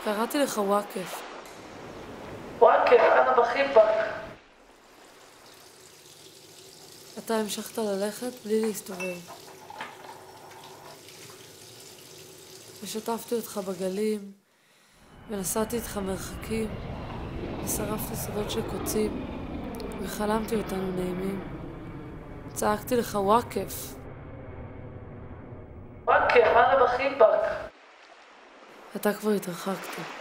קראתי לך וואקף. וואקף, אנה בחיבק. אתה המשכת ללכת בלי להסתובב. ושטפתי אותך בגלים, ונסעתי איתך מרחקים, ושרפתי שדות של קוצים, וחלמתי אותנו נעימים. צעקתי לך וואקף. וואקף, אנה בחיבק. אתה כבר התרחקת.